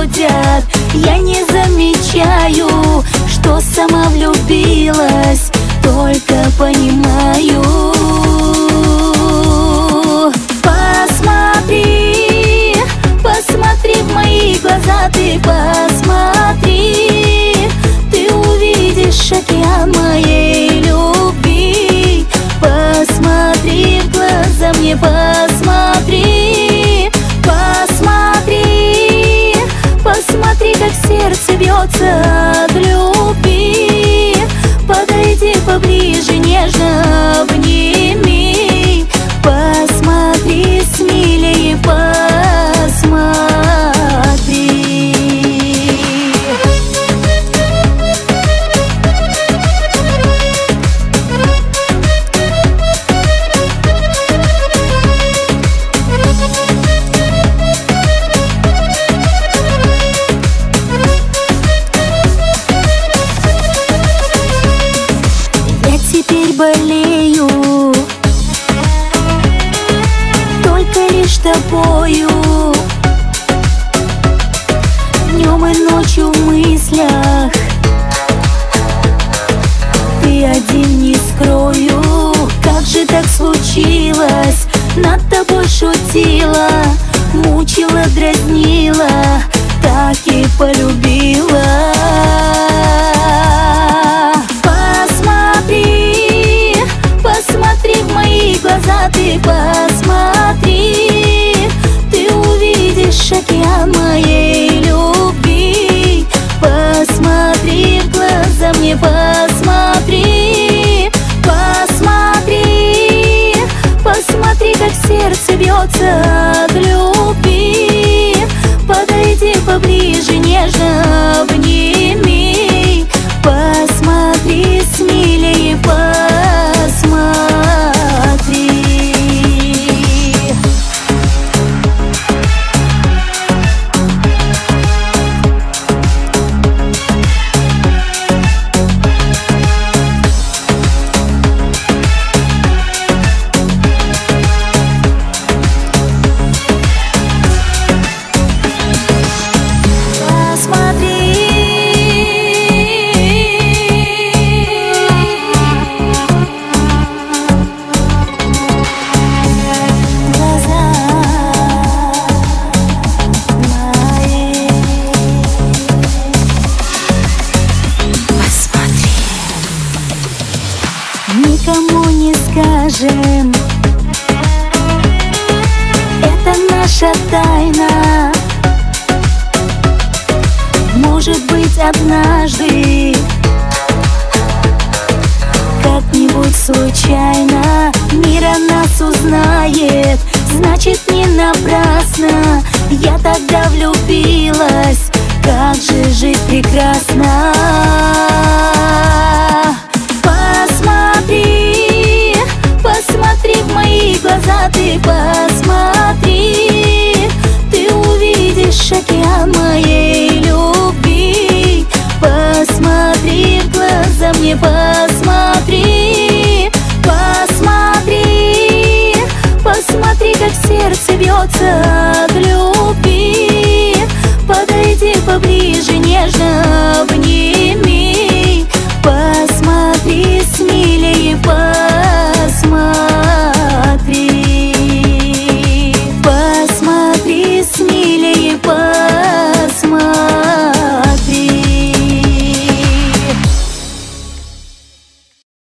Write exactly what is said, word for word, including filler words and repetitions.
подводят. Я не замечаю, что сама влюбилась, только понимаю. Посмотри, посмотри в мои глаза, ты посмотри, ты увидишь океан моей любви. Посмотри в глаза мне, посмотри, посмотри, посмотри, как сердце бьется от любви. Подойди поближе, нежно обними, посмотри смелее, посмотри. Теперь болею только лишь тобою, днем и ночью в мыслях. Ты один, не скрою, как же так случилось? Над тобой шутила, мучила, дразнила, так и полюбила. Посмотри в мои глаза, ты посмотри, ты увидишь океан моей любви. Посмотри в глаза мне, посмотри, посмотри, посмотри, как сердце бьется от любви. Подойди поближе, нежно обними, посмотри смелее, посмотри. Никому не скажем, это наша тайна. Может быть, однажды, как-нибудь случайно, мир о нас узнает. Значит, не напрасно я тогда влюбилась. Как же жить прекрасно.